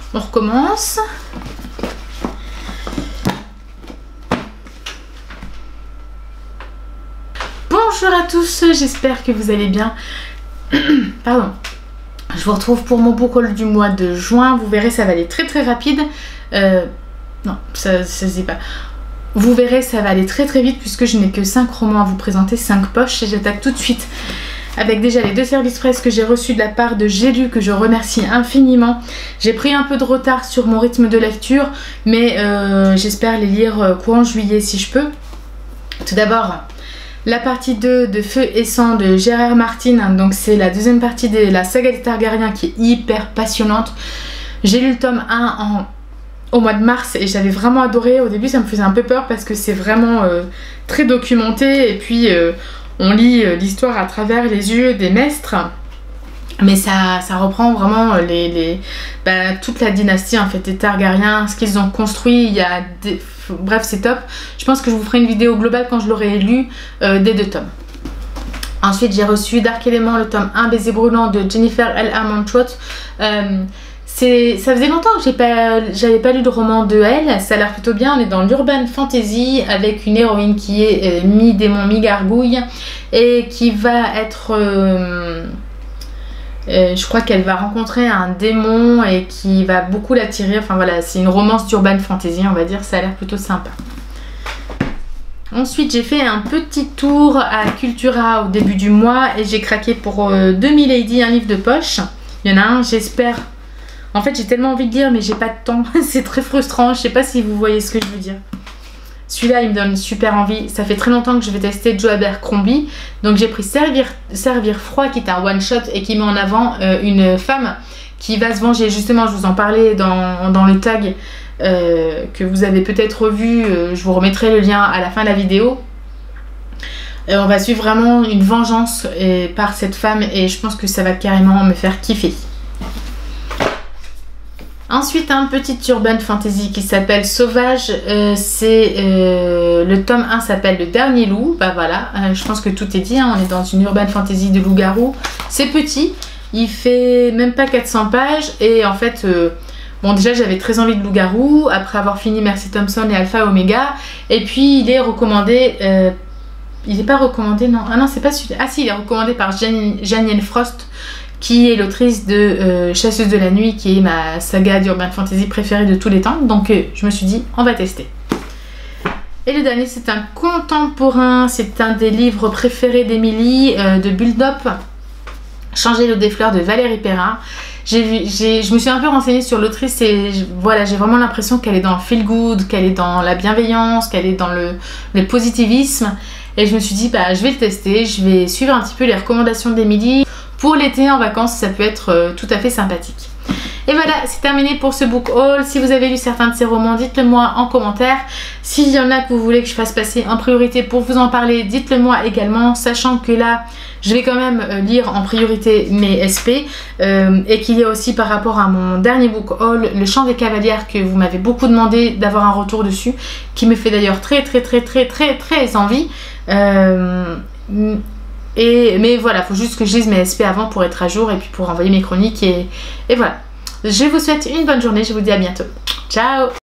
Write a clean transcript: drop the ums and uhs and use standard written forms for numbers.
On recommence. Bonjour à tous, j'espère que vous allez bien. Pardon. Je vous retrouve pour mon book haul du mois de juin. Vous verrez, ça va aller très très rapide. Non, ça se dit pas. Vous verrez, ça va aller très très vite puisque je n'ai que 5 romans à vous présenter, 5 poches. Et j'attaque tout de suite avec déjà les 2 services presse que j'ai reçus de la part de J'ai lu, que je remercie infiniment. J'ai pris un peu de retard sur mon rythme de lecture, mais j'espère les lire courant juillet si je peux. Tout d'abord, la partie 2 de Feu et Sang de Gérard Martin. Donc c'est la deuxième partie de la saga des Targaryens qui est hyper passionnante. J'ai lu le tome 1 au mois de mars et j'avais vraiment adoré. Au début ça me faisait un peu peur parce que c'est vraiment très documenté et puis on lit l'histoire à travers les yeux des maîtres. Mais ça reprend vraiment toute la dynastie en fait des Targaryens, ce qu'ils ont construit. Il y a bref, c'est top. Je pense que je vous ferai une vidéo globale quand je l'aurai lu des 2 tomes. Ensuite j'ai reçu Dark Element, le tome 1 Baiser brûlant de Jennifer L. Armentrout. Ça faisait longtemps que j'avais pas lu de roman de elle. Ça a l'air plutôt bien. On est dans l'urban fantasy avec une héroïne qui est mi-démon, mi-gargouille et qui va être... je crois qu'elle va rencontrer un démon et qui va beaucoup l'attirer. Enfin voilà, c'est une romance d'urban fantasy, on va dire. Ça a l'air plutôt sympa. Ensuite, j'ai fait un petit tour à Cultura au début du mois et j'ai craqué pour 2000 Lady, un livre de poche. Il y en a un, j'espère. En fait, j'ai tellement envie de lire, mais j'ai pas de temps. C'est très frustrant. Je sais pas si vous voyez ce que je veux dire. Celui-là, il me donne super envie. Ça fait très longtemps que je vais tester Joe Abercrombie. Donc, j'ai pris Servir froid, qui est un one-shot et qui met en avant une femme qui va se venger. Justement, je vous en parlais dans le tag que vous avez peut-être revu. Je vous remettrai le lien à la fin de la vidéo. On va suivre vraiment une vengeance par cette femme et je pense que ça va carrément me faire kiffer. Ensuite, un petit urban fantasy qui s'appelle Sauvage. Le tome 1 s'appelle Le Dernier Loup. Bah voilà, je pense que tout est dit. Hein. On est dans une urban fantasy de loup-garou. C'est petit, il fait même pas 400 pages. Et en fait, bon déjà j'avais très envie de loup-garou après avoir fini Mercy Thompson et Alpha Omega. Et puis il est recommandé... il n'est pas recommandé, non. Ah non, c'est pas celui-là. Ah si, il est recommandé par Janielle Frost, qui est l'autrice de Chasseuse de la Nuit, qui est ma saga d'urban fantasy préférée de tous les temps. Donc je me suis dit, on va tester. Et le dernier, c'est un contemporain. C'est un des livres préférés d'Emily, de Build-Up, Changer l'eau des fleurs de Valérie Perrin. Je me suis un peu renseignée sur l'autrice et voilà, j'ai vraiment l'impression qu'elle est dans le feel good, qu'elle est dans la bienveillance, qu'elle est dans le positivisme. Et je me suis dit, bah, je vais le tester, je vais suivre un petit peu les recommandations d'Emily. Pour l'été en vacances, ça peut être tout à fait sympathique. Et voilà, c'est terminé pour ce book haul. Si vous avez lu certains de ces romans, dites-le moi en commentaire. S'il y en a que vous voulez que je fasse passer en priorité pour vous en parler, dites-le moi également. Sachant que là, je vais quand même lire en priorité mes SP. Et qu'il y a aussi par rapport à mon dernier book haul, Le Chant des Cavalières, que vous m'avez beaucoup demandé d'avoir un retour dessus. Qui me fait d'ailleurs très envie. Mais voilà, il faut juste que je lise mes SP avant pour être à jour et puis pour envoyer mes chroniques et voilà. Je vous souhaite une bonne journée, je vous dis à bientôt. Ciao!